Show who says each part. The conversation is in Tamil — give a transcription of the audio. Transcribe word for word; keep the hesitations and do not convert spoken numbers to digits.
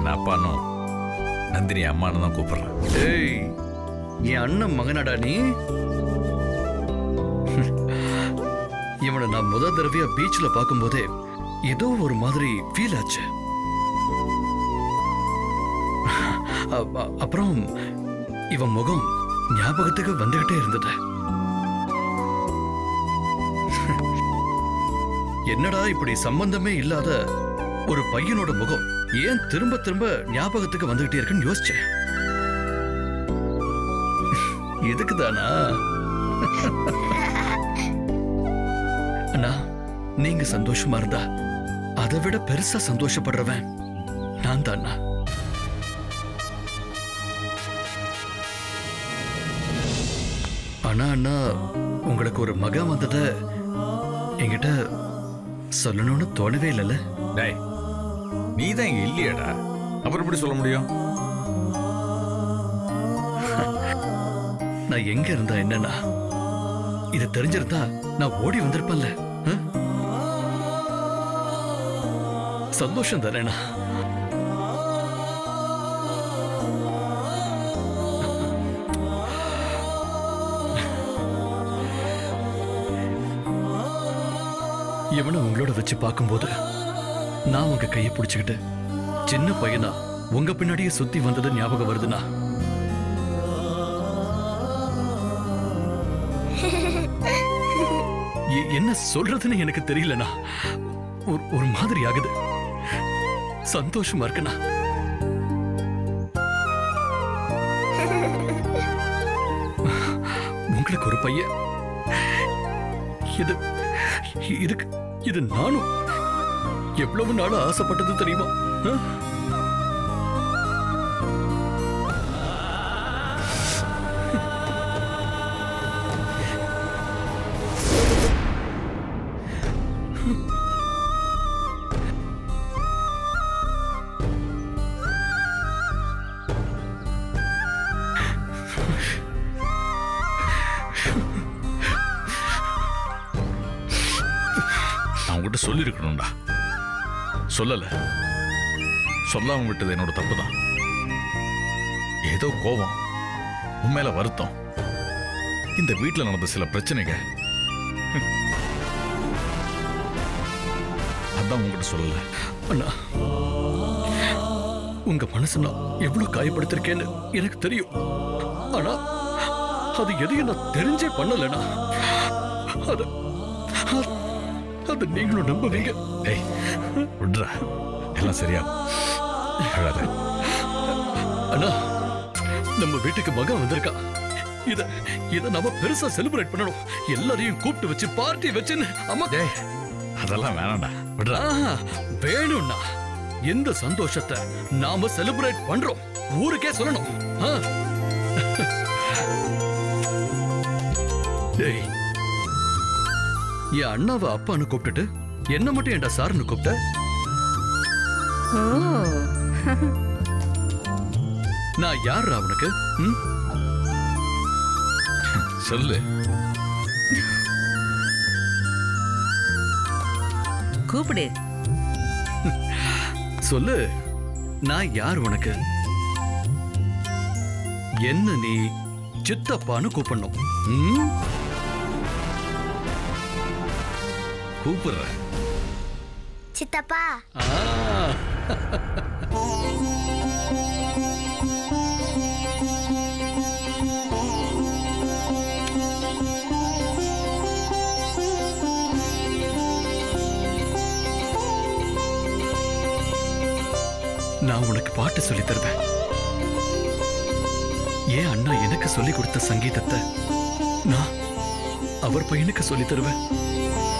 Speaker 1: என்ன அப்பானும் நந்தினி அம்மானு தான் கூப்பிடுறேன்.
Speaker 2: ஏய், என் அண்ணன் மகனாடா நீ? இவனை நான் முதல் தடவையா பீச்ல பார்க்கும் போதே ஏதோ ஒரு மாதிரி ஃபீல் ஆச்சு. அப்புறம் இவன் முகம் ஞாபகத்துக்கு வந்துகிட்டே இருந்தது. என்னடா இப்படி சம்பந்தமே இல்லாத ஒரு பையனோட முகம் ஏன் திரும்ப திரும்ப ஞாபகத்துக்கு வந்துகிட்டே இருக்குன்னு யோசிச்சேன். இதுக்குதானா? அண்ணா, நீங்க சந்தோஷமா இருந்தா அதை விட பெருசா சந்தோஷப்படுறவன் நான் தான். ஆனா அண்ணா, உங்களுக்கு ஒரு மகன் வந்தத என்கிட்ட சொல்லணும்னு தோணவே இல்லைல்ல?
Speaker 1: டேய், நீ தான் இங்க இல்லையடா, அப்புறம் எப்படி சொல்ல முடியும்?
Speaker 2: நான் எங்க இருந்தா என்னன்னா, இது தெரிஞ்சிருந்தா நான் ஓடி வந்திருப்பேன்ல. சந்தோஷம் தானேண்ணா? இவனை உங்களோட வச்சு பார்க்கும்போது நான் உங்க கையை பிடிச்சுக்கிட்டு சின்ன பையனா உங்க பின்னாடியே சுத்தி வந்தது ஞாபகம் வருதுண்ணா. என்ன சொல்றதுன்னு எனக்கு தெரியலண்ணா. ஒரு மாதிரி ஆகுது. சந்தோஷமா இருக்குண்ணா. உங்களுக்கு ஒரு பையன், இது இதுக்கு இது நானும் எவ்வளவு நாள் ஆசைப்பட்டது தெரியுமா?
Speaker 1: சொல்லிருக்கணும்டா, சொல்லல. சொல்லாம விட்டது என்னோட தப்பு தான். ஏதோ கோபம், உண்மையில வருத்தம், இந்த வீட்டில் நடந்த சில பிரச்சனைகள், அதான் உங்ககிட்ட சொல்லல.
Speaker 2: அண்ணா, உங்க மனசு நான் எவ்வளவு காயப்படுத்திருக்கேன்னு எனக்கு தெரியும். ஆனா அது எதையும் நான் தெரிஞ்சே பண்ணலண்ணா. அது அது நீங்களும் நம்புவீங்க.
Speaker 1: ஏய், விட்றா, எல்லாம் சரியா அழாத.
Speaker 2: அண்ணா, நம்ம வீட்டுக்கு மகன் வந்திருக்கா. இத இத நாம பெருசா செலிப்ரேட் பண்ணணும். எல்லாரையும் கூப்பிட்டு வச்சு பார்ட்டி வச்சுன்னு. அம்மா,
Speaker 1: அதெல்லாம் வேணாம்டா, விட்றா.
Speaker 2: வேணும்னா எந்த சந்தோஷத்தை நாம செலிப்ரேட் பண்றோம் ஊருக்கே சொல்லணும். டேய், என் அண்ணாவை அப்பான்னு கூப்பிட்டுட்டு என்ன மட்டும் ஏன்டா சார்னு கூப்பிட்ட? நான் யாரா உனக்கு?
Speaker 1: சொல்லு.
Speaker 3: கூப்பிடு.
Speaker 2: சொல்லு, நான் யார் உனக்கு? என்ன நீ சித்தப்பான்னு கூப்பிடணும்.
Speaker 1: கூப்பிடுற
Speaker 4: சித்தப்பா.
Speaker 2: நான் உனக்கு பாட்டு சொல்லி தருவேன். ஏன் அண்ணா எனக்கு சொல்லி கொடுத்த சங்கீதத்தை நான் அவர் பையனுக்கு சொல்லி தருவேன்.